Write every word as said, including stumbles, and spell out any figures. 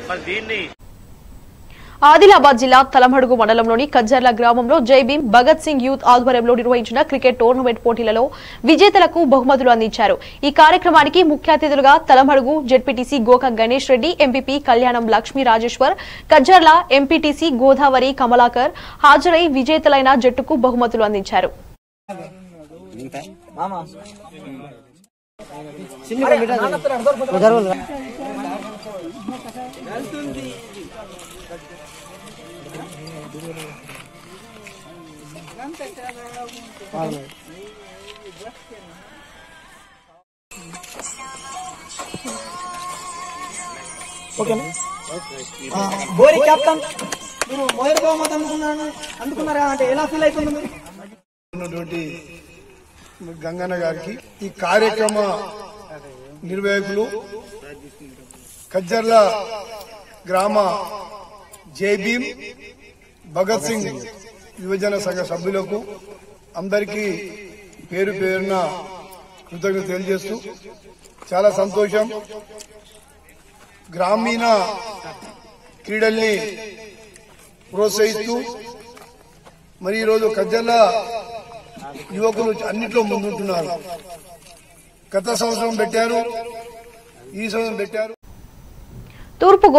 మరి దీన్ని ఆదిలాబాద్ జిల్లా తలమడుగు మండలంలోని కజ్జర్ల గ్రామంలో జై భీమ్ భగత్ సింగ్ యూత్ ఆధ్వర్యంలో నిర్వహించిన క్రికెట్ టోర్నమెంట్ పోటీలలో విజేతలకు బహుమతులు అందించారు। ఈ కార్యక్రమానికి ముఖ్య అతిథులుగా Talamadugu ZPTC Goka Ganesh Reddy, MPP Kalyanam Lakshmi Rajeshwar, Kajjarla MPTC Godavari Kamalakar హాజరై విజేతలైన జట్టుకు బహుమతులు అందించారు। బోరి కెప్టెన్ మీరు మోయర్ బహుమతి అందుకున్నాను అందుకున్నారా అంటే ఎలా ఫీల్ అవుతుంది ఉన్నటువంటి గంగన్న గారికి ఈ కార్యక్రమ నిర్వాహకులు కజ్జర్ల గ్రామ జై భీమ్ భగత్ సింగ్ యువజన సంఘ సభ్యులకు అందరికీ పేరు పేరున కృతజ్ఞత తెలియజేస్తూ చాలా సంతోషం। గ్రామీణ క్రీడల్ని ప్రోత్సహిస్తూ మరి ఈరోజు కజ్జర్ల యువకులు అన్నిట్లో ముందుంటున్నారు। గత సంవత్సరం పెట్టారు, ఈ సంవత్సరం పెట్టారు। తూర్పు